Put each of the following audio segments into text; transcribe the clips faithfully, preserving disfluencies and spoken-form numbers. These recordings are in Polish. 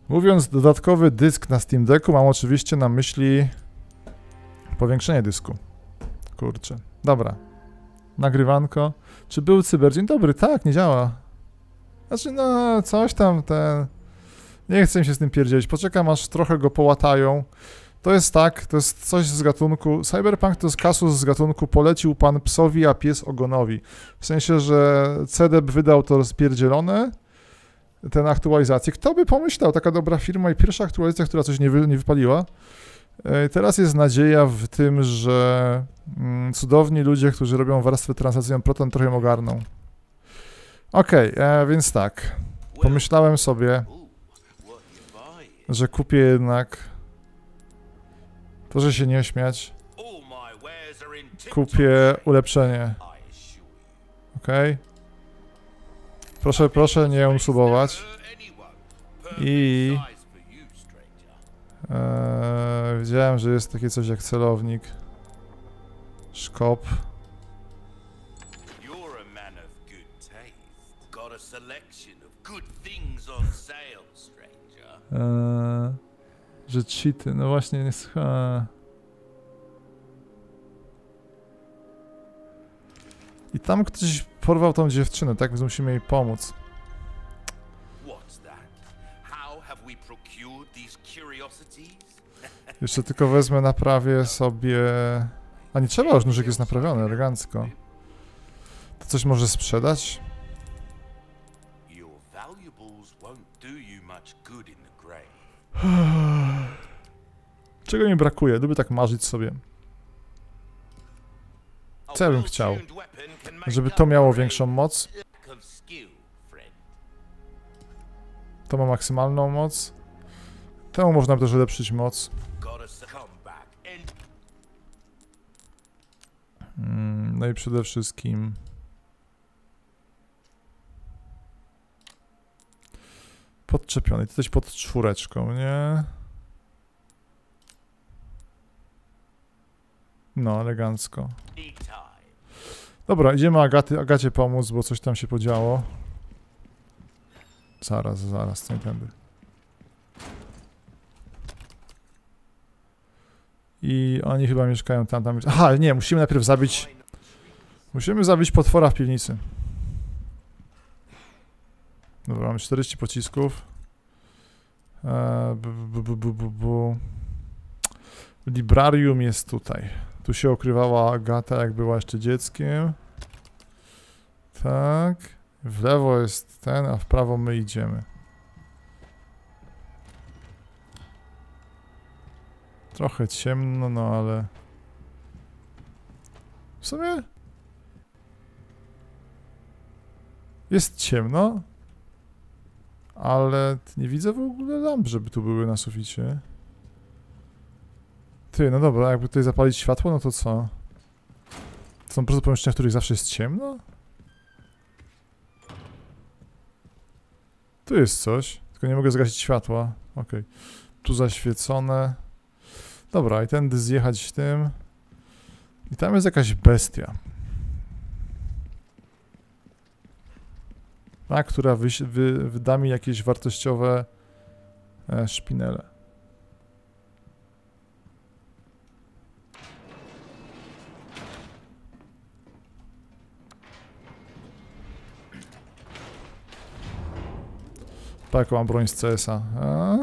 Mówiąc dodatkowy dysk na Steam Decku, mam oczywiście na myśli powiększenie dysku. Kurczę. Dobra. Nagrywanko. Czy był cyber? Dzień dobry. Tak, nie działa. Znaczy, no, coś tam ten... Nie chcę się z tym pierdzielić. Poczekam, aż trochę go połatają. To jest tak, to jest coś z gatunku... Cyberpunk to jest kasus z gatunku polecił pan psowi, a pies ogonowi. W sensie, że C D wydał to spierdzielone, ten aktualizację. Kto by pomyślał, taka dobra firma i pierwsza aktualizacja, która coś nie, wy, nie wypaliła. Teraz jest nadzieja w tym, że mm, cudowni ludzie, którzy robią warstwę translacyjną Proton, trochę ją ogarną. Okej, okay, więc tak. Pomyślałem sobie, że kupię jednak... Proszę się nie śmiać. Kupię ulepszenie. Okej. Okay. Proszę, proszę nie unsubować. I... Eee, wiedziałem, że jest takie coś jak celownik. Szkop. Eee, że cheaty, no właśnie nie słucha. I tam ktoś porwał tą dziewczynę, tak? Więc musimy jej pomóc. Jeszcze tylko wezmę, naprawię sobie... A nie trzeba, już nóżek jest naprawiony, elegancko. To coś może sprzedać? Czego mi brakuje? Lubię tak marzyć sobie. Co ja bym chciał? Żeby to miało większą moc. To ma maksymalną moc. Temu można by też ulepszyć moc. Mm, no i przede wszystkim... Podczepiony. To coś pod czwóreczką, nie? No, elegancko. Dobra, idziemy Agaty, Agacie pomóc, bo coś tam się podziało. Zaraz, zaraz, nie tędy. I oni chyba mieszkają tam, tam... Aha, nie, musimy najpierw zabić... Musimy zabić potwora w piwnicy. Dobra, mamy czterdzieści pocisków. Eee, bu, bu, bu, bu, bu, bu. Librarium jest tutaj. Tu się ukrywała Agata, jak była jeszcze dzieckiem. Tak. W lewo jest ten, a w prawo my idziemy. Trochę ciemno, no ale... W sumie... Jest ciemno. Ale nie widzę w ogóle lamp, żeby tu były na suficie. Ty, no dobra, jakby tutaj zapalić światło, no to co? To są po prostu pomieszczenia, w których zawsze jest ciemno? Tu jest coś, tylko nie mogę zgasić światła. Okej. Okay. Tu zaświecone. Dobra, i tędy zjechać tym. I tam jest jakaś bestia. A, która wy, wy, wyda mi jakieś wartościowe e, szpinele. Tak, mam broń z C S a. A?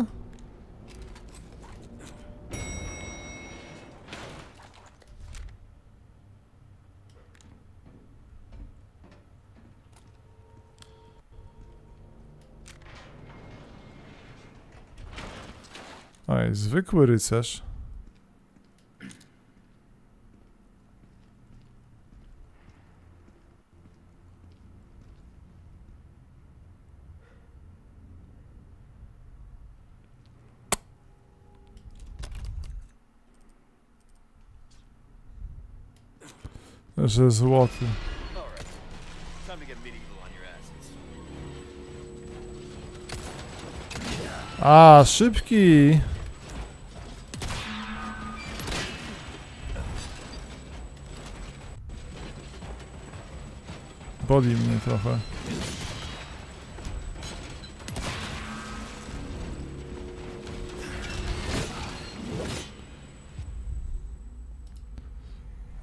Oj, zwykły rycerz. Że złoty. A, szybki! Boli mnie trochę.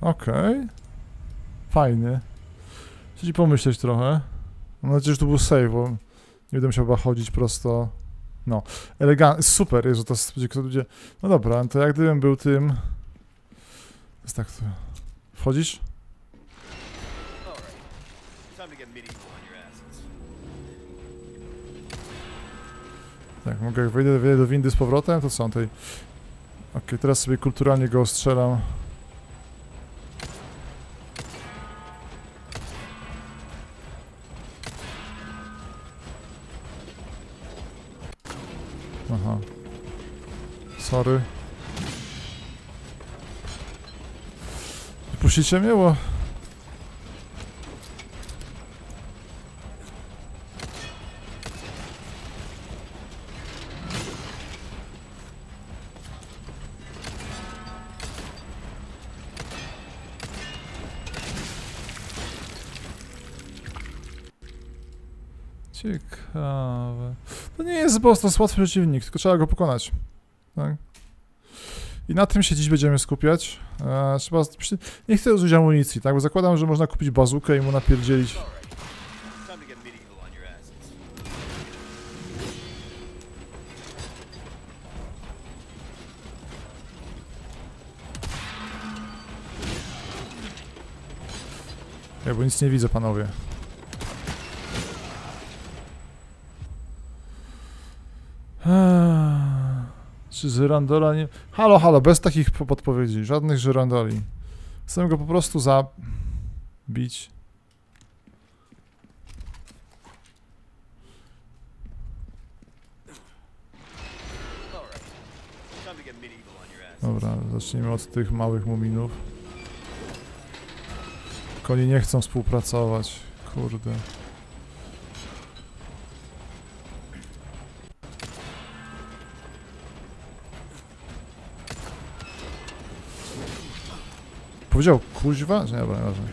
Okej. Okay. Fajny. Chcę ci pomyśleć trochę. Mam nadzieję, że to był save, bo nie będę musiał chyba chodzić prosto. No, elegancko. Super, Jezu, to będzie kto będzie. No dobra, to jak gdybym był tym. Jest tak to. Wchodzisz? Tak, mogę, jak wejdę, wejdę do windy z powrotem, to co on tutaj... Okej, okay, teraz sobie kulturalnie go ostrzelam. Aha. Sorry. Puścicie mnie, bo... Ciekawe. To nie jest boss, to jest łatwy przeciwnik, tylko trzeba go pokonać. Tak? I na tym się dziś będziemy skupiać. Eee, trzeba... Nie chcę użyć amunicji, tak? Bo zakładam, że można kupić bazukę i mu napierdzielić. Ja bo nic nie widzę, panowie. Czy Żyrandola nie... Halo, halo, bez takich podpowiedzi, żadnych Żyrandoli. Chcę go po prostu zabić. Dobra, zacznijmy od tych małych muminów. Oni nie chcą współpracować, kurde. Powiedział kuźwa? Nie, dobra, nieważne.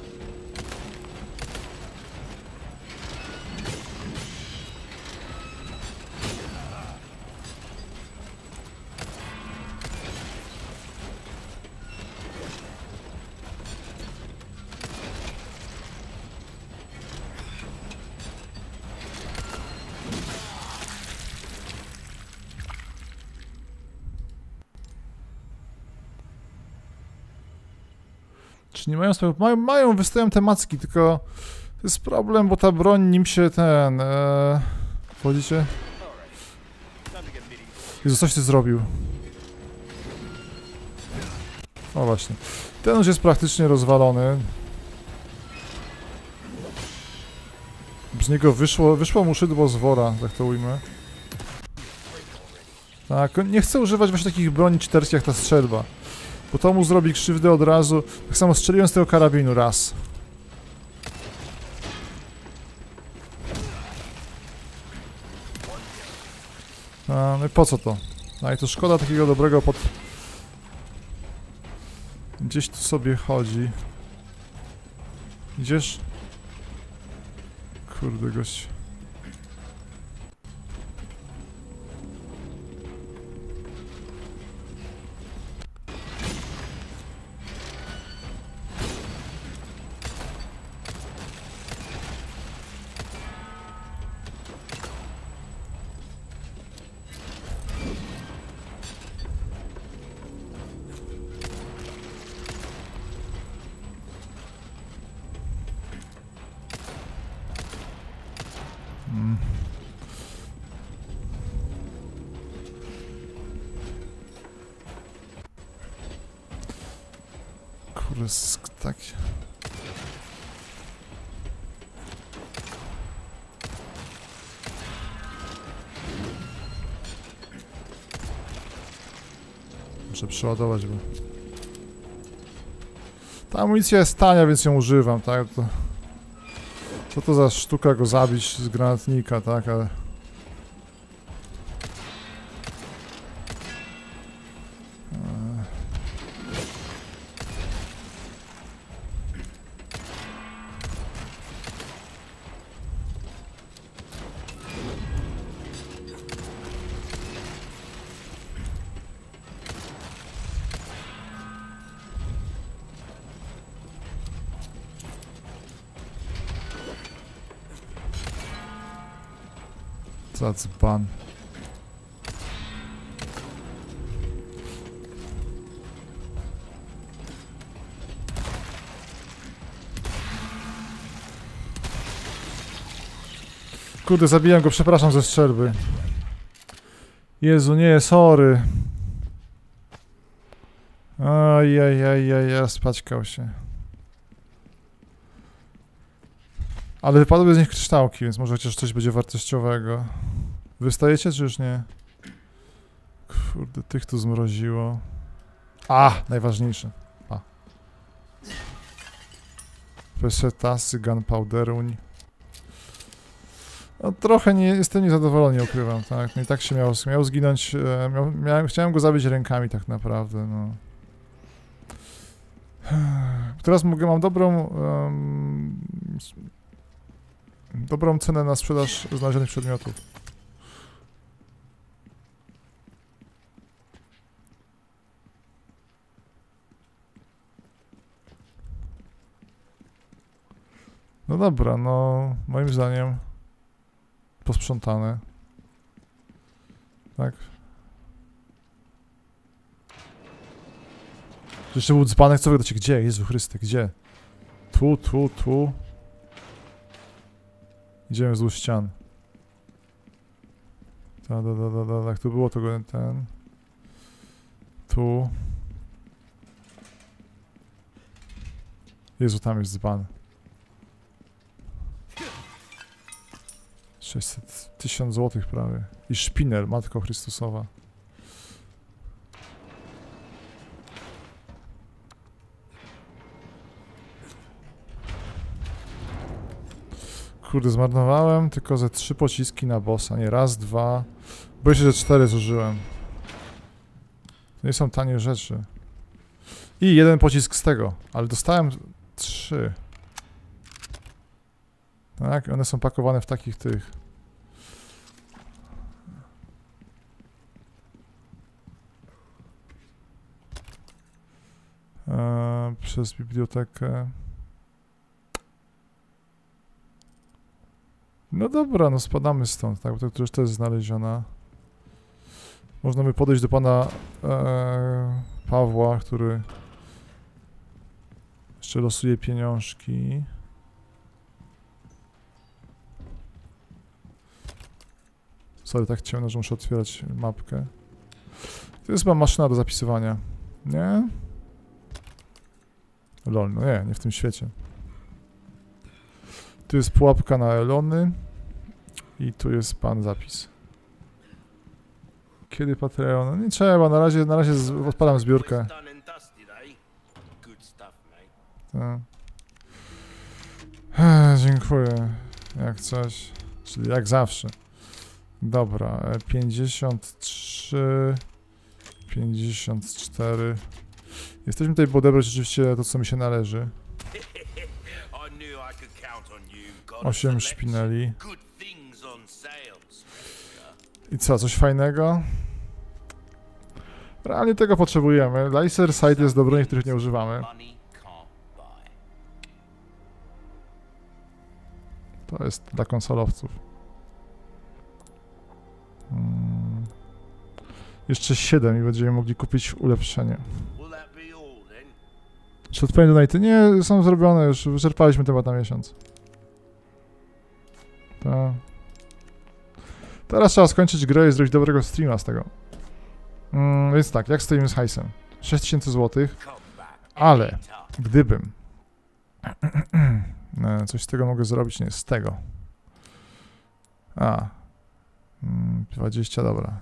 Nie mają sprawy. Mają, mają, wystają te macki, tylko to jest problem, bo ta broń nim się ten... Ee, wchodzicie? Jezu, coś ty zrobił. O właśnie. Ten już jest praktycznie rozwalony. Z niego wyszło, wyszło mu szydło z wora, tak to ujmę. Tak, nie chcę używać właśnie takich broni czterskich jak ta strzelba. Bo to mu zrobi krzywdę od razu. Tak samo strzeliłem z tego karabinu raz. A, no i po co to? A i to szkoda takiego dobrego pod... Gdzieś tu sobie chodzi. Idziesz? Kurde gość. Hmm. Kurde, tak. Muszę przeładować go. Ta amunicja jest tania, więc ją używam, tak? To... Co to za sztuka go zabić z granatnika, tak? Ale... za dzban. Kurde, zabiłem go, przepraszam ze strzelby. Jezu, nie, sorry. Ojej, spaćkał się. Ale wypadły z nich kryształki, więc może chociaż coś będzie wartościowego. Wystajecie, czy już nie? Kurde, tych tu zmroziło. A, najważniejsze. A. Pesetasy, gunpowderuń. No, trochę nie, jestem niezadowolony, ukrywam, tak. No i tak się miał, miał zginąć, e, miał, miałem, chciałem go zabić rękami tak naprawdę, no. Teraz mogę, mam dobrą, um, dobrą cenę na sprzedaż znalezionych przedmiotów. No dobra, no moim zdaniem posprzątane. Tak. Jeszcze był dzbanek, co wy dacie? Gdzie? Jezu Chryste, gdzie? Tu, tu, tu. Idziemy wzdłuż ścian. Da, da, da, da, da, tak tu było tego ten. Tu. Jezu, tam jest dzban. sześćset, tysiąc złotych prawie. I szpinel, Matko Chrystusowa. Kurde, zmarnowałem tylko ze trzy pociski na bossa. Nie, raz, dwa. Boję się, że cztery zużyłem. To nie są tanie rzeczy. I jeden pocisk z tego, ale dostałem trzy. Tak, one są pakowane w takich tych. Eee, przez bibliotekę. No dobra, no spadamy stąd, tak, bo to już jest znaleziona. Można by podejść do pana e, Pawła, który jeszcze losuje pieniążki. Sorry, tak ciemno, że muszę otwierać mapkę. To jest chyba maszyna do zapisywania. Nie? Lol, no nie, nie w tym świecie. Tu jest pułapka na Elony. I tu jest pan zapis. Kiedy Patreon? No nie trzeba, na razie, na razie z, odpalam zbiórkę. Tak. Ech, dziękuję. Jak coś. Czyli jak zawsze. Dobra, pięćdziesiąt trzy, pięćdziesiąt cztery. Jesteśmy tutaj, by odebrać rzeczywiście to, co mi się należy. osiem szpineli. I co, coś fajnego? Realnie tego potrzebujemy. Laser Sight jest do broni, których nie używamy. To jest dla konsolowców. Hmm. Jeszcze siedem i będziemy mogli kupić ulepszenie. Czy odpowiednie donaty? Nie, są zrobione już. Wyczerpaliśmy temat na miesiąc. To. Teraz trzeba skończyć grę i zrobić dobrego streama z tego. Mm, więc tak, jak stoimy z hajsem? sześć tysięcy złotych. Ale gdybym coś z tego mogę zrobić, nie, z tego. A. dwadzieścia, dobra.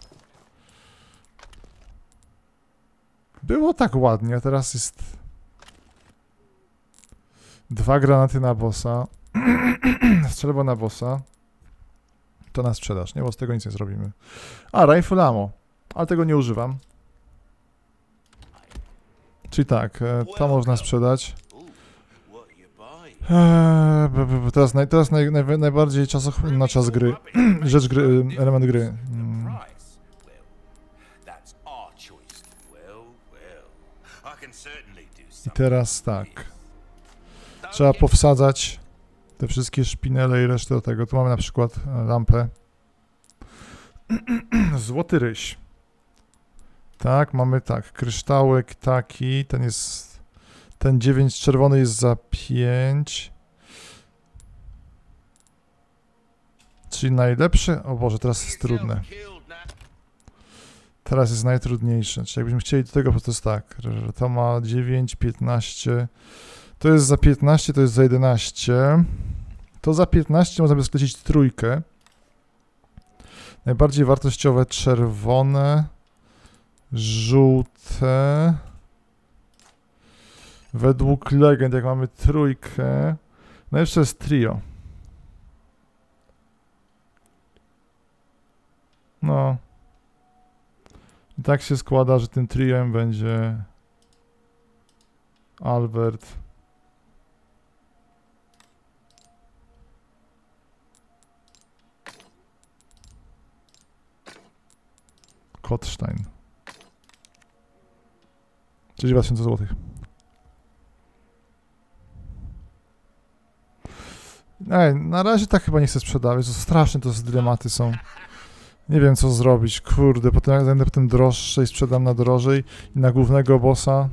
Było tak ładnie, a teraz jest dwa granaty na bossa. Strzelba na bossa. To na sprzedaż, nie? Bo z tego nic nie zrobimy. A, rifle ammo. Ale tego nie używam. Czyli tak, to można sprzedać. Eee, b, b, b, teraz naj, teraz naj, naj, najbardziej czasoch na czas gry. Rzecz gry, element gry. Hmm. I teraz tak. Trzeba powsadzać te wszystkie szpinele i resztę do tego. Tu mamy na przykład lampę. Złoty ryś. Tak, mamy tak. Kryształek taki. Ten jest... Ten dziewięć czerwony jest za pięć. Czyli najlepszy... O Boże, teraz jest trudne. Teraz jest najtrudniejsze. Czyli jakbyśmy chcieli do tego, to jest tak. To ma dziewięć, piętnaście. To jest za piętnaście, to jest za jedenaście. To za piętnaście można by sklecić trójkę. Najbardziej wartościowe czerwone, żółte. Według legend, jak mamy trójkę, no jeszcze jest trio. No. I tak się składa, że tym triem będzie Albert. Kotstein. trzydzieści dwa tysiące złotych. Ej, na razie tak chyba nie chcę sprzedawać, to straszne to dylematy są. Nie wiem co zrobić, kurde, potem jak będę potem droższe i sprzedam na drożej i na głównego bossa.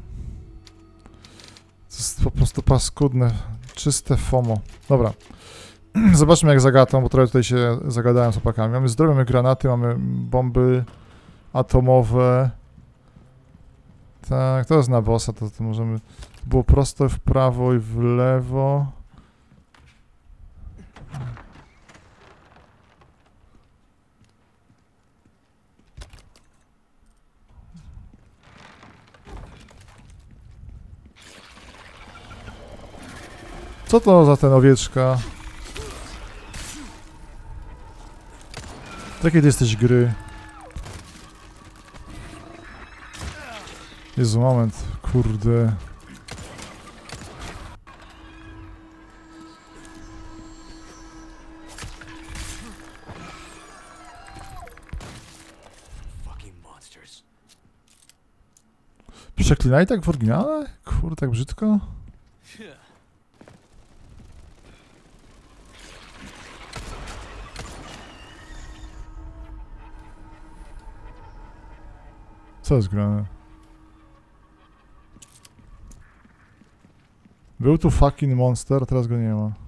To jest po prostu paskudne, czyste FOMO. Dobra, zobaczmy jak zagadam, bo trochę tutaj się zagadałem z opakami. Mamy zdrowie, mamy granaty, mamy bomby atomowe. Tak, to jest na bossa, to, to możemy... Było prosto w prawo i w lewo. Co to za ten owieczka? Jakie ty jesteś gry? Jezu, moment, kurde. Przeklinaj tak w oryginale? Kurde, tak brzydko? Co jest grane? Był tu fucking monster, teraz go nie ma.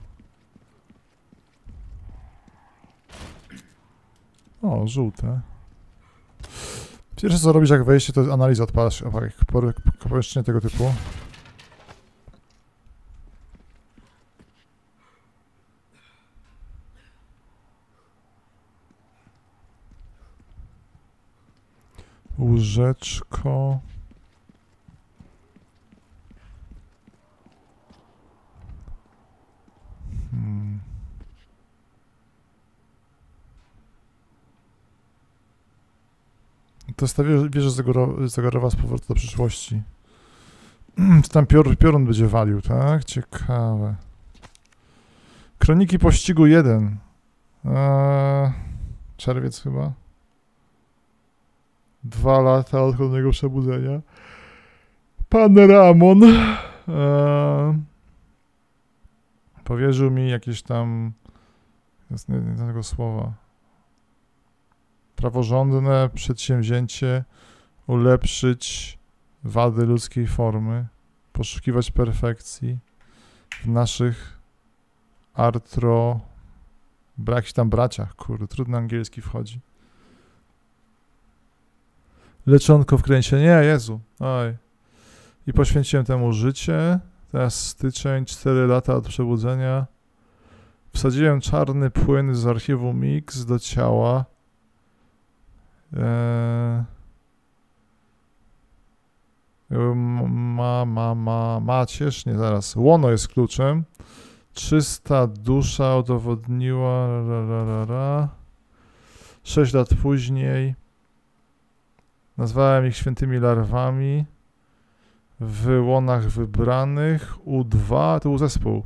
O, żółte. Pierwsze co robisz jak wejście, to analizę odpalasz, pomieszczenie tego typu. Łóżeczko. Hmm. To jest ta wieża zegarowa z powrotu do przyszłości. Czy tam pior, piorun będzie walił, tak? Ciekawe. Kroniki pościgu jeden. Eee, czerwiec chyba. Dwa lata od kolejnego przebudzenia. Pan Ramon e, powierzył mi jakieś tam, nie, nie tego słowa, praworządne przedsięwzięcie ulepszyć wady ludzkiej formy, poszukiwać perfekcji w naszych artro, jakichś tam braciach, kurde, trudny angielski wchodzi. Leczonko w kręcie. Nie, Jezu. Oj. I poświęciłem temu życie. Teraz styczeń, cztery lata od przebudzenia. Wsadziłem czarny płyn z archiwum Mix do ciała. Eee... Ma, ma, ma, macierz? Nie, zaraz. Łono jest kluczem. Czysta dusza udowodniła. Ra, ra, ra, ra. Sześć lat później. Nazwałem ich świętymi larwami. W łonach wybranych. U dwa to był zespół.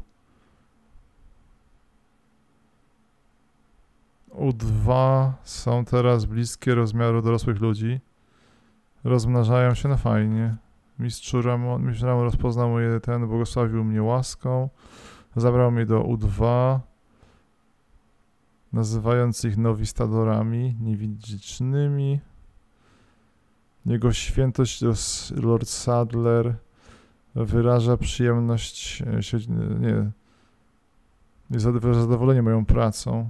U dwa są teraz bliskie rozmiaru dorosłych ludzi. Rozmnażają się na fajnie. Mistrz Ramon, mistrz Ramon rozpoznał moje ten, błogosławił mnie łaską. Zabrał mnie do U dwa. nazywając ich nowistadorami niewidzicznymi. Jego świętość Lord Sadler wyraża przyjemność, nie, jest zadowolenie moją pracą.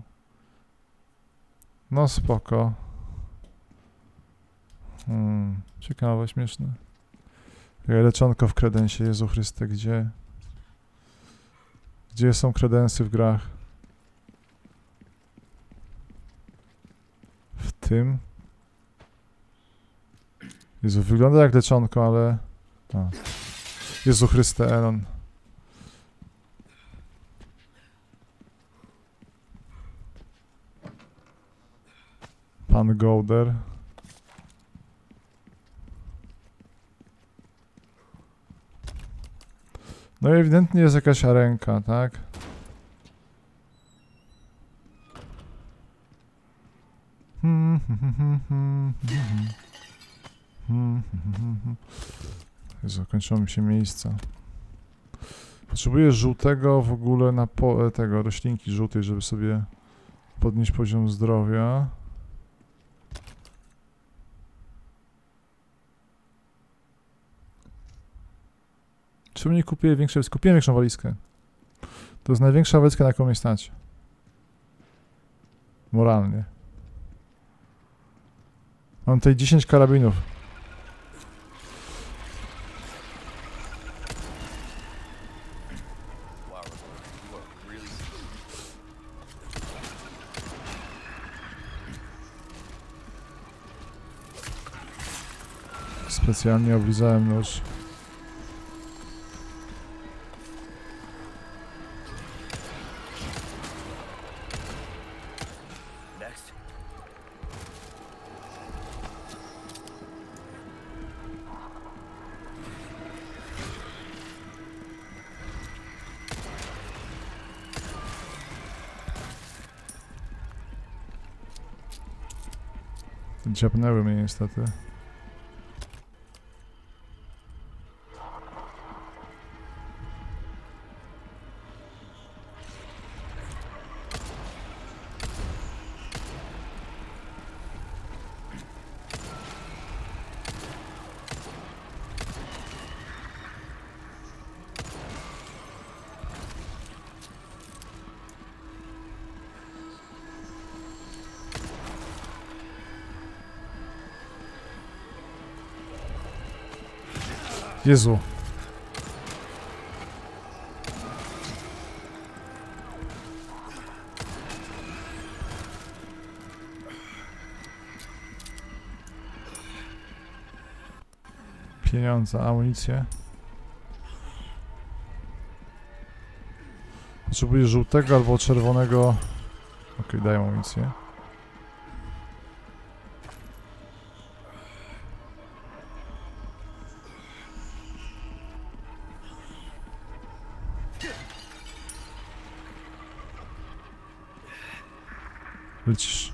No spoko. Hmm, ciekawe, śmieszne. Leczonko w kredensie, Jezu Chryste, gdzie? Gdzie są kredensy w grach? W tym? Jezu, wygląda jak leczonko, ale... A. Jezu Chryste, Elon. Pan Golder. No i ewidentnie jest jakaś arenka, tak? Hmm, hmm, hmm, hmm, hmm. Hmm, hmm, hmm, hmm. Jezu, kończą mi się miejsca. Potrzebuję żółtego w ogóle na po, tego, roślinki żółtej, żeby sobie podnieść poziom zdrowia. Czemu nie kupię większej? Kupiłem większą walizkę. To jest największa walizka, na jaką mnie stać. Moralnie. Mam tutaj dziesięć karabinów. Specjalnie oblizałem nóż. Dziabnęły mnie niestety. Jezu. Pieniądze, amunicję. Potrzebuję żółtego albo czerwonego. Okej, daję amunicję. Lecisz.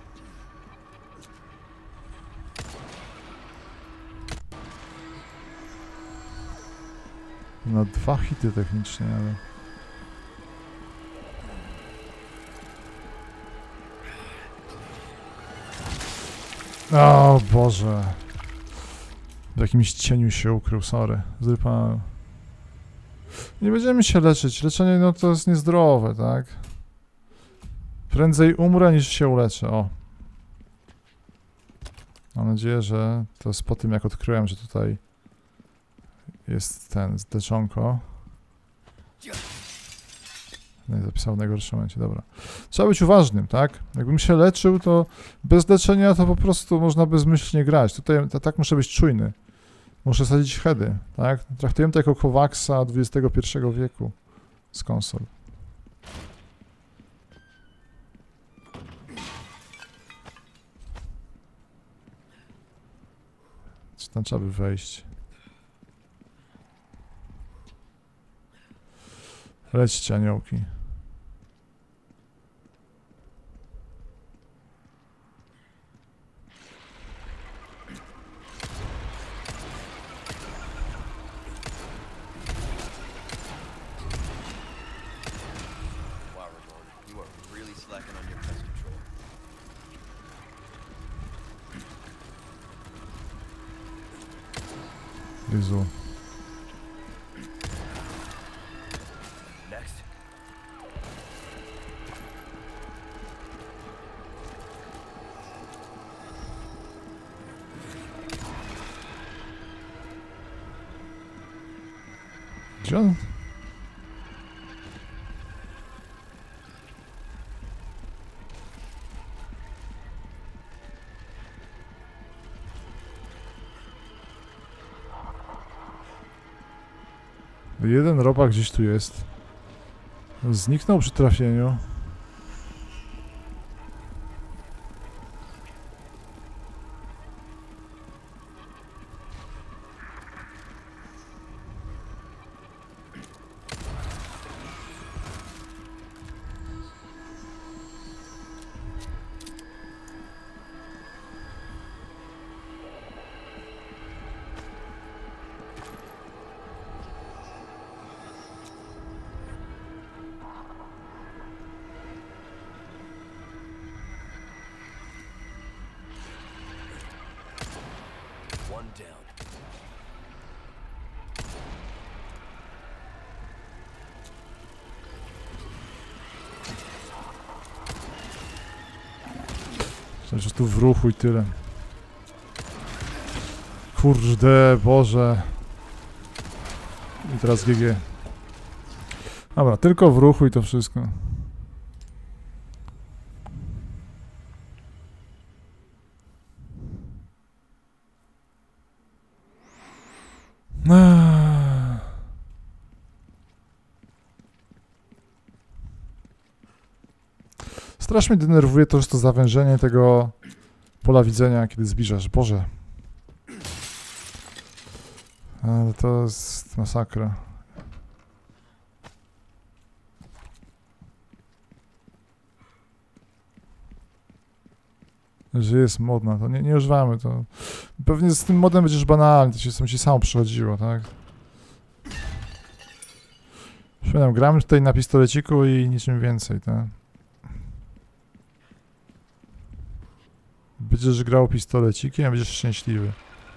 Na dwa hity technicznie, ale... O Boże. W jakimś cieniu się ukrył, sorry. Zrypałem. Nie będziemy się leczyć. Leczenie, no to jest niezdrowe, tak? Prędzej umrę, niż się uleczę, o. Mam nadzieję, że to jest po tym, jak odkryłem, że tutaj jest ten leczonko. No i zapisał w najgorszym momencie, dobra. Trzeba być uważnym, tak? Jakbym się leczył, to bez leczenia to po prostu można bezmyślnie grać. Tutaj to, tak muszę być czujny. Muszę sadzić heady, tak? Traktuję to jako Kovaxa dwudziestego pierwszego wieku z konsol. Czy tam trzeba by wejść? Lećcie, aniołki. Wow, Rigord, you are really slacking on your Jezu. Gdzie on? Jeden robak gdzieś tu jest. Zniknął przy trafieniu. Że tu w ruchu i tyle. Kurde, Boże. I teraz G G. Dobra, tylko w ruchu i to wszystko. Strasznie mnie denerwuje to, że to zawężenie tego pola widzenia, kiedy zbliżasz. Boże. Ale to jest masakra. Że jest modna, to nie, nie używamy to. Pewnie z tym modem będziesz banalny, to się, to się samo przychodziło, tak? Przypominam, gramy tutaj na pistoleciku i niczym więcej, tak? Będziesz grał pistolecikiem, a będziesz szczęśliwy.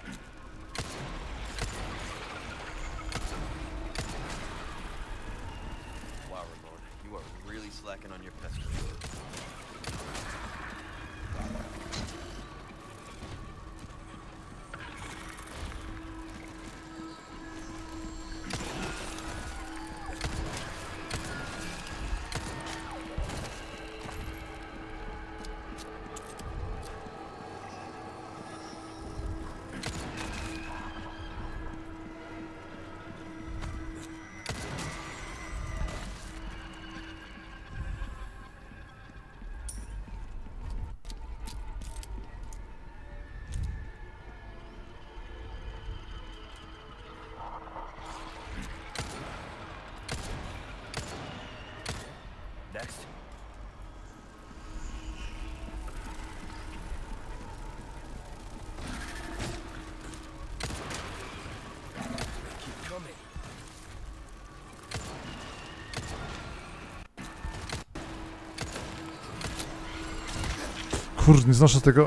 Kurde, nie znoszę tego.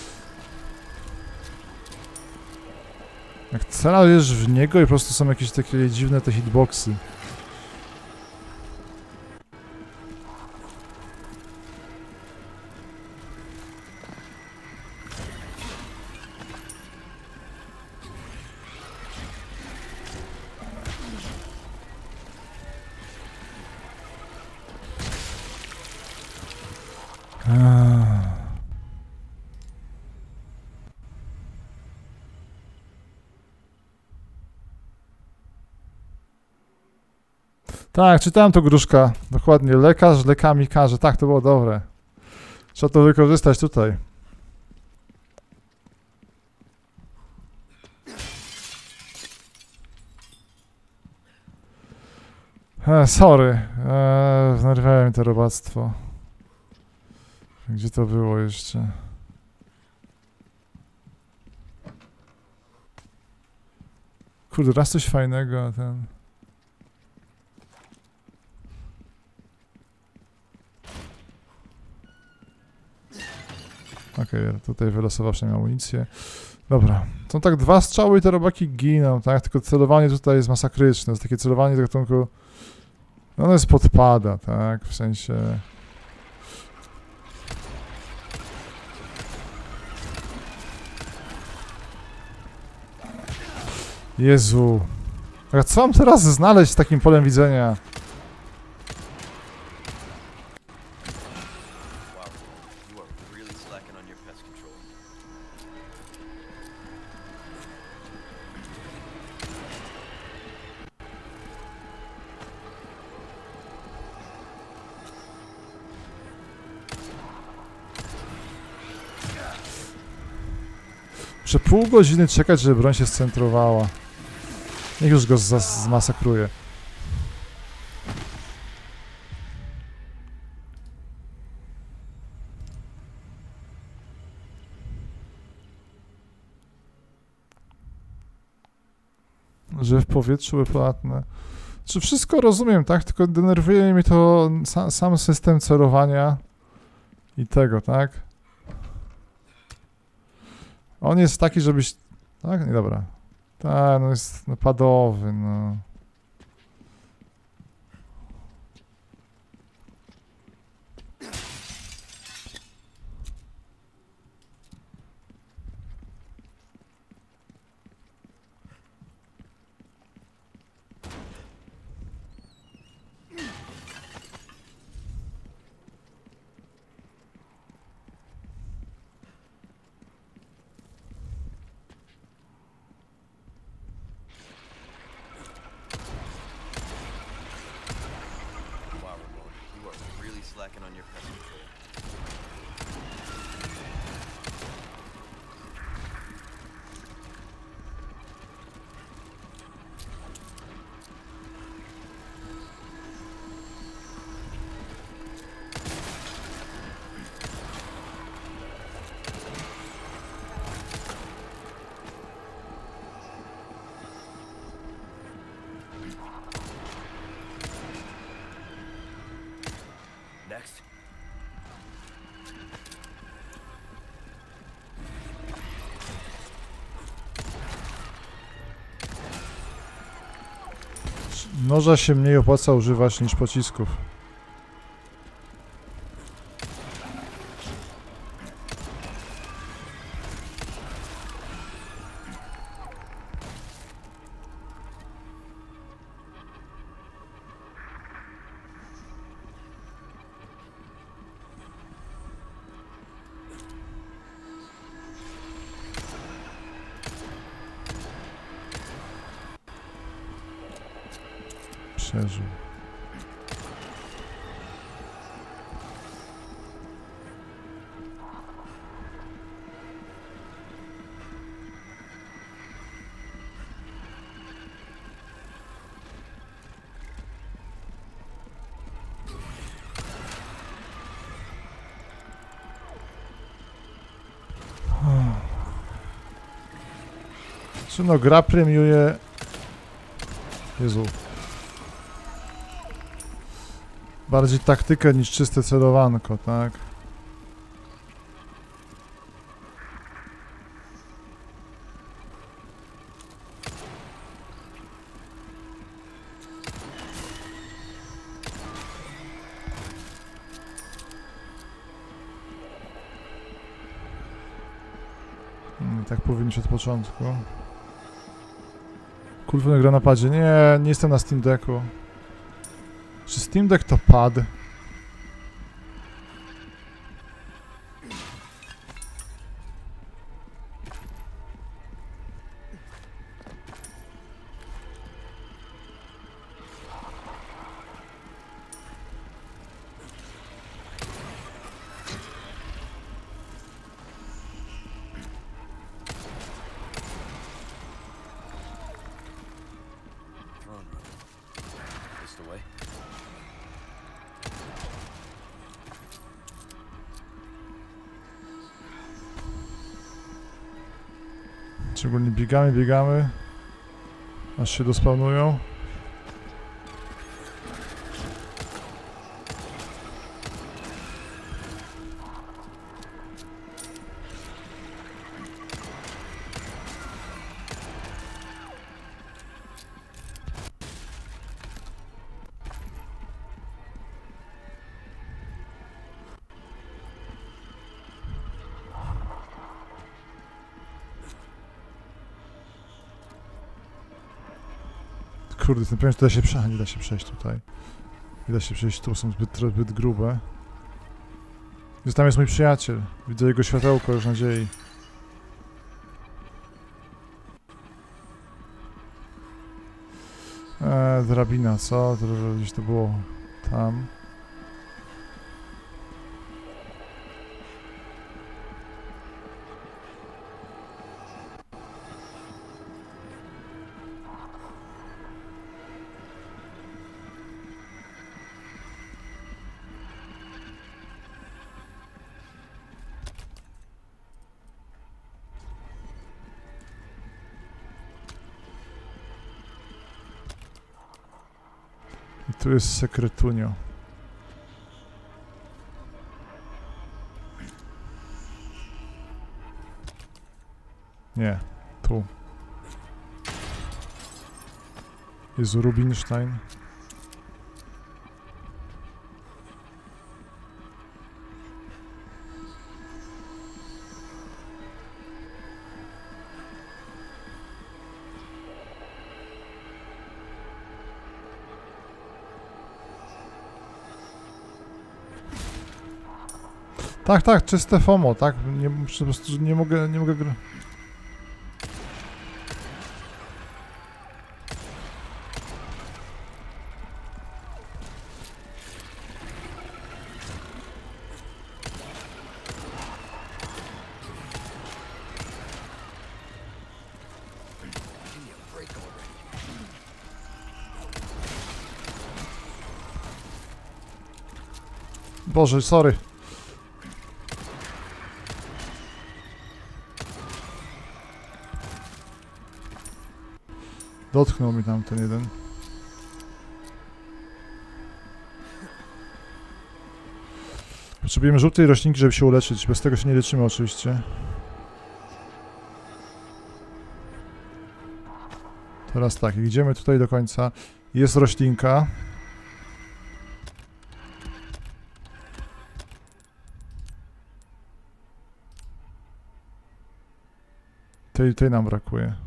Jak celujesz w niego i po prostu są jakieś takie dziwne te hitboxy. Tak, czytałem to, Gruszka. Dokładnie. Lekarz lekami każe. Tak, to było dobre. Trzeba to wykorzystać tutaj. E, sorry. E, Znerwiałem to robactwo. Gdzie to było jeszcze? Kurde, raz coś fajnego, a ten... Okej, okej, okay, tutaj wylosował przynajmniej amunicję. Dobra, są tak dwa strzały i te robaki giną, tak? Tylko celowanie tutaj jest masakryczne, jest takie celowanie do gatunku... No ono jest podpada, tak? W sensie... Jezu. A co mam teraz znaleźć z takim polem widzenia? Muszę pół godziny czekać, żeby broń się scentrowała. Niech już go zmasakruje. Że w powietrzu wypłatne. Czy wszystko rozumiem, tak? Tylko denerwuje mnie to sa sam system celowania i tego, tak? On jest taki, żebyś... Tak? Nie, dobra. Tak, no jest napadowy, no. Noża się mniej opłaca używać niż pocisków. Przeżył. Czy no gra premiuje... Jezu. Bardziej taktykę niż czyste celowanko, tak? Hmm, tak powinno być od początku. Kurwa, gra na padzie. Nie, nie jestem na Steam Decku. Czy Steam Deck to pad? Szczególnie biegamy, biegamy, aż się dospawnują. Kurde, ten pamięć, to da się przejść, nie da się przejść tutaj. Nie da się przejść tu, są zbyt, zbyt grube. Gdzie tam jest mój przyjaciel. Widzę jego światełko już nadziei. Eee, drabina, co? To gdzieś to było tam. I tu jest sekretunio. Nie, tu. Jest Rubinstein. Tak, tak, czyste FOMO, tak? Nie, po prostu nie mogę, nie mogę grać. Boże, sorry. Dotknął mi tam ten jeden. Potrzebujemy żółtej roślinki, żeby się uleczyć. Bez tego się nie leczymy oczywiście. Teraz tak, idziemy tutaj do końca. Jest roślinka. Tej, tej nam brakuje.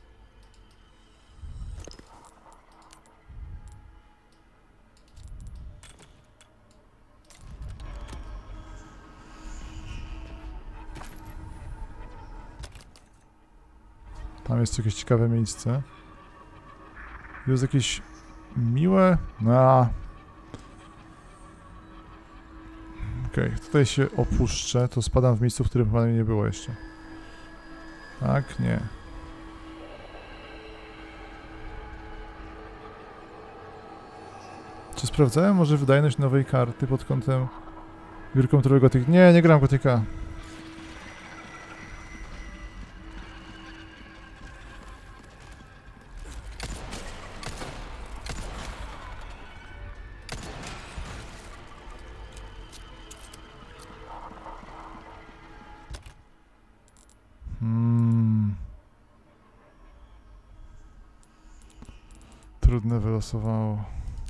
Tam jest jakieś ciekawe miejsce. Jest jakieś miłe... No. Okej, okay, tutaj się opuszczę, to spadam w miejscu, w którym chyba nie było jeszcze. Tak? Nie. Czy sprawdzałem może wydajność nowej karty pod kątem biur komputerowego tych... Nie, nie gram gotyka. Hmm. Trudne wylosowało.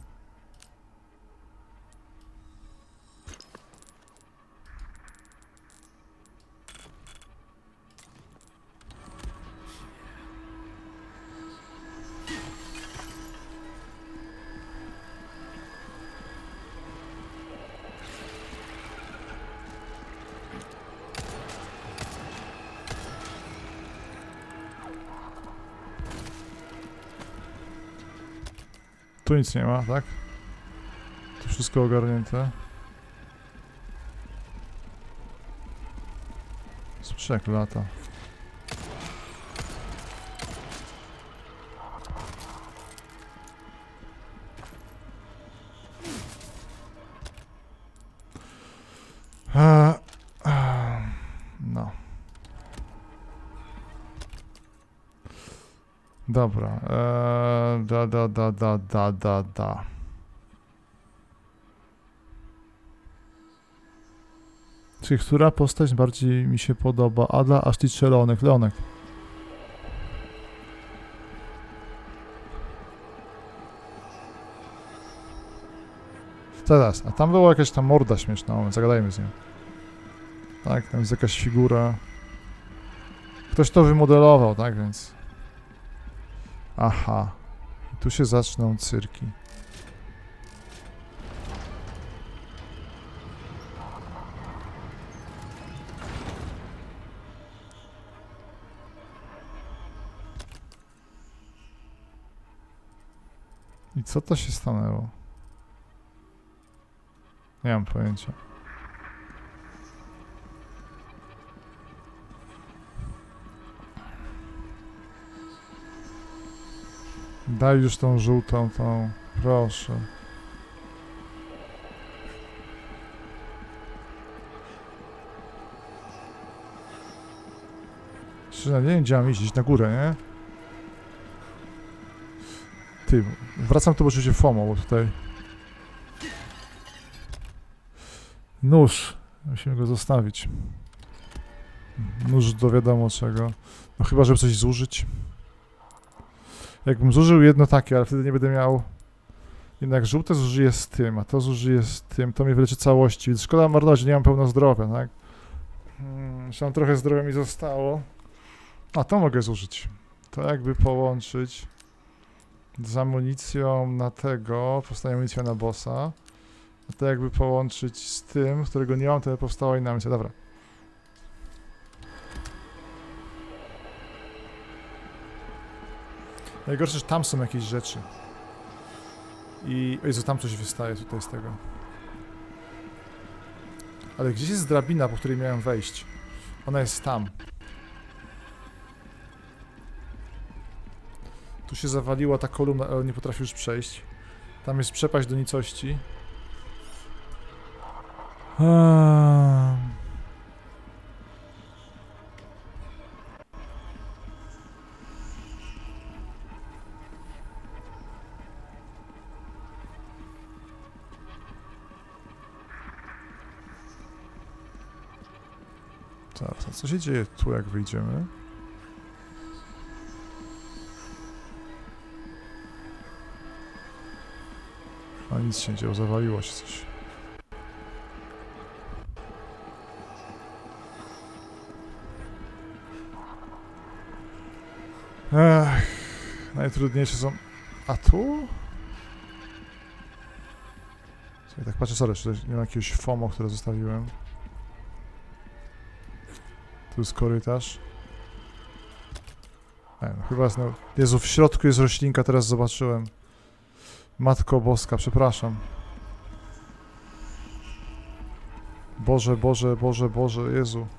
Tu nic nie ma, tak? To wszystko ogarnięte. Sprzek lata. Eee, no. Dobra. Eee, da, da, da, da, da, da, da. Czy która postać bardziej mi się podoba? Ada, Ashley czy Leonek? Leonek. Teraz, a tam była jakaś tam morda śmieszna, zagadajmy z nią. Tak, tam jest jakaś figura. Ktoś to wymodelował, tak, więc... Aha. Tu się zaczną cyrki. I co to się stanęło? Nie mam pojęcia. Daj już tą żółtą, tą, proszę. Szczerze, nie wiem, gdzie mam iść, iść na górę, nie? Ty, wracam tu, bo czuję się FOMO, bo tutaj... Nóż. Musimy go zostawić. Nóż do wiadomo czego. No chyba, żeby coś zużyć. Jakbym zużył jedno takie, ale wtedy nie będę miał... Jednak żółte zużyję z tym, a to zużyję z tym, to mnie wyleczy całości. Więc szkoda marnować, nie mam pełno zdrowia, tak? Hmm, jeszcze mam trochę zdrowia mi zostało. A, to mogę zużyć. To jakby połączyć z amunicją na tego, powstaje amunicja na bossa. A to jakby połączyć z tym, którego nie mam, to powstała inna amunicja. Dobra. Najgorsze, że tam są jakieś rzeczy. I... O Jezu, tam coś wystaje tutaj z tego. Ale gdzieś jest drabina, po której miałem wejść. Ona jest tam. Tu się zawaliła ta kolumna, ale nie potrafię już przejść. Tam jest przepaść do nicości. Eee... Zaraz, a co się dzieje tu, jak wyjdziemy? A nic się nie dzieje, zawaliło się coś. Ech, najtrudniejsze są... A tu? Słuchaj, tak patrzę, sorry, czy nie ma jakiegoś FOMO, które zostawiłem. Tu jest korytarz. Nie, no chyba jest... No... Jezu, w środku jest roślinka, teraz zobaczyłem. Matko Boska, przepraszam. Boże, Boże, Boże, Boże, Jezu.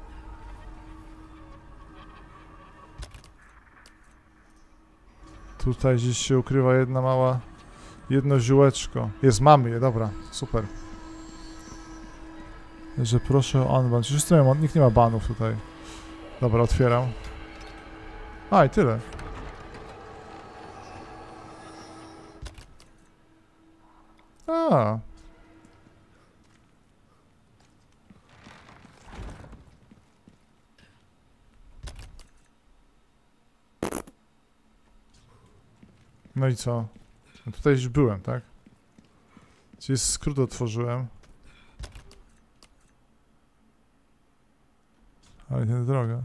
Tutaj gdzieś się ukrywa jedna mała... Jedno ziółeczko. Jest, mamy je, dobra, super. Że proszę o unban. Wszyscy mają, nikt nie ma banów tutaj. Dobra, otwieram. A, i tyle. A. No i co? No tutaj już byłem, tak? Czyli skrót otworzyłem. Ale nie droga.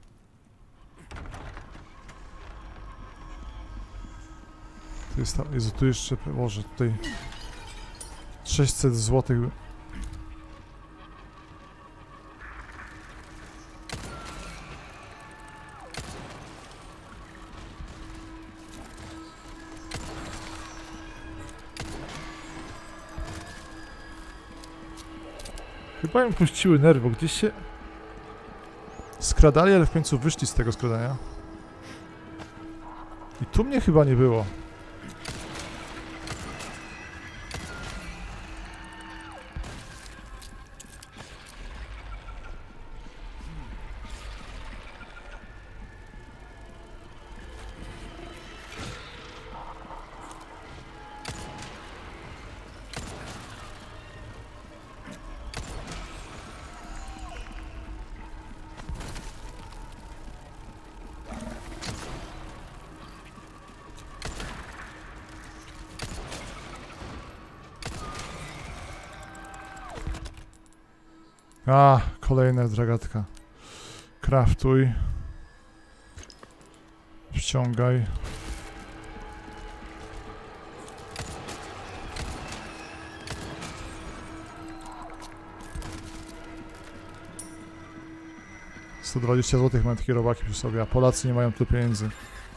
Tu jest ta... Jezu, tu jeszcze... Boże, tutaj... sześćset złotych... Chyba im puściły nerwy, gdzieś się... skradali, ale w końcu wyszli z tego skradania. I tu mnie chyba nie było. A, kolejna dragatka. Craftuj. Ściągaj. sto dwadzieścia złotych mają takie robaki przy sobie, a Polacy nie mają tyle pieniędzy.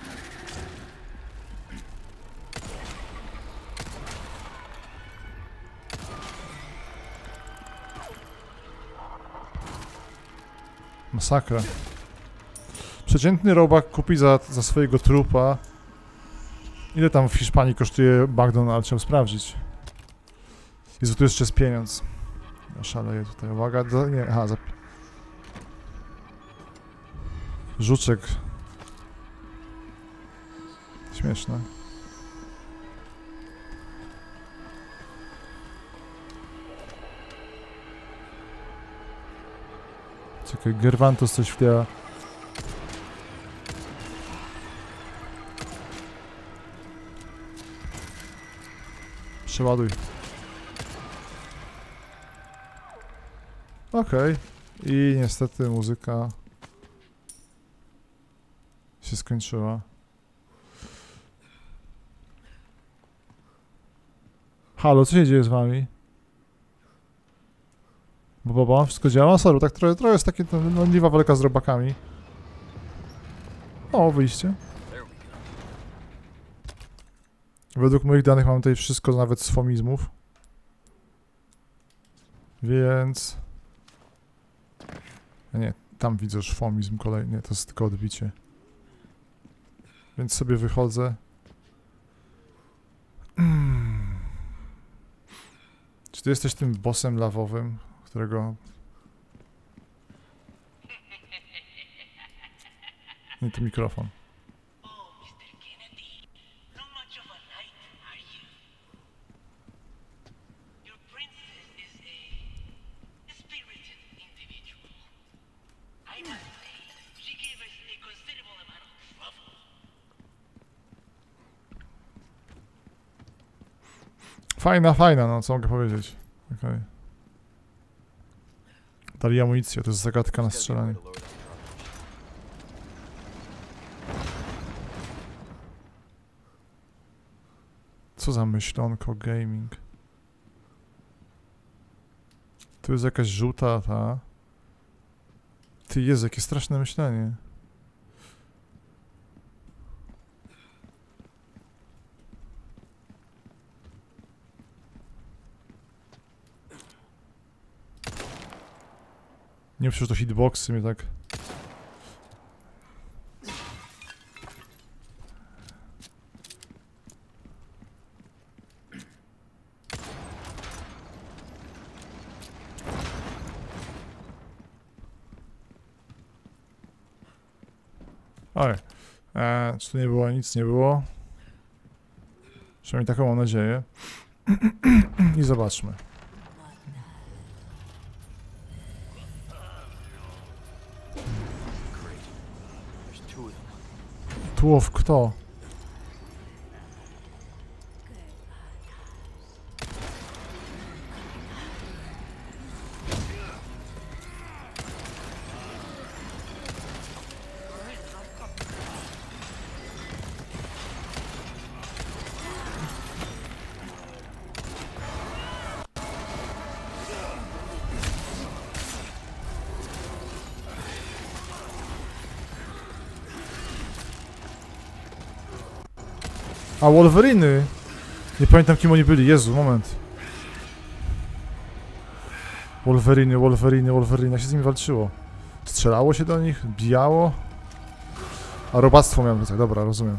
Masakra. Przeciętny robak kupi za, za swojego trupa. Ile tam w Hiszpanii kosztuje McDonald's? Trzeba sprawdzić. Jezu, tu jeszcze jest pieniądz. Ja szaleję tutaj. Uwaga, do, nie, aha, za... Żuczek. Śmieszne. Czekaj, Gervantos coś wkleja. Przeładuj. Okej. Okay. I niestety muzyka się skończyła. Halo, co się dzieje z wami? Bo baba, wszystko działa? Sorry, tak trochę, trochę jest takie nudliwa walka z robakami. O, wyjście. Według moich danych mamy tutaj wszystko nawet z fomizmów. Więc... Nie, tam widzę już fomizm kolejny, to jest tylko odbicie. Więc sobie wychodzę. Mm. Czy ty jesteś tym bossem lawowym, którego... Nie, to mikrofon. Fajna, fajna, no co mogę powiedzieć. Okay. Dali amunicję, to jest zagadka na strzelanie. Co za myślonko gaming. Tu jest jakaś żółta ta. Ty, Jezu, jakie straszne myślenie. Nie wiem, czy to hitboxy mnie tak... Oj, eee, czy tu nie było? Nic nie było. Przynajmniej taką mam nadzieję. I zobaczmy. Tułow kto? A, Wolveriny! Nie pamiętam, kim oni byli. Jezu, moment. Wolveriny, Wolveriny, Wolveriny. Jak się z nimi walczyło? Strzelało się do nich? Bijało? A robactwo miałem tak, dobra, rozumiem.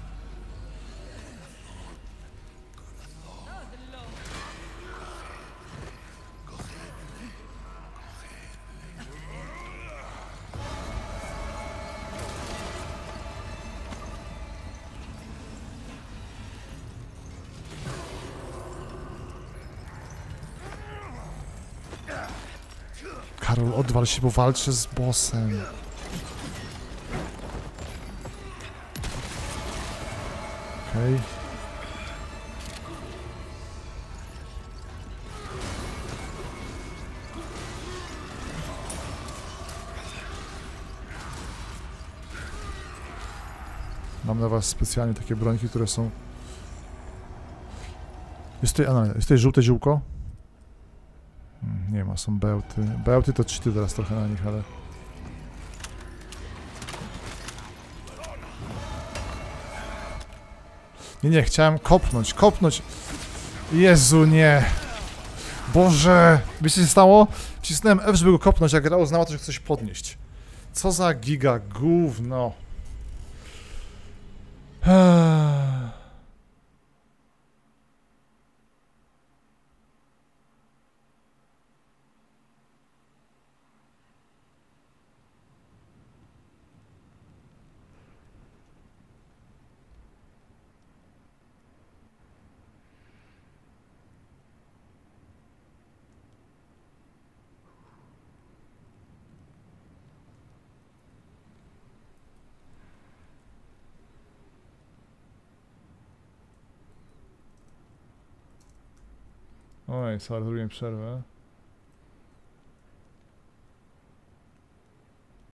Karol, odwal się, bo walczę z bossem. Okej. Okay. Mam dla was specjalnie takie brońki, które są... Jest tutaj, a no, jest tutaj żółte ziółko? Nie ma, są bełty. Bełty to cheaty teraz trochę na nich, ale... Nie, nie, chciałem kopnąć, kopnąć. Jezu, nie. Boże. Wiecie co się stało? Wcisnąłem F, żeby go kopnąć, jak gra uznała to, że chce coś podnieść. Co za giga gówno. Oj, sorry, zrobiłem przerwę.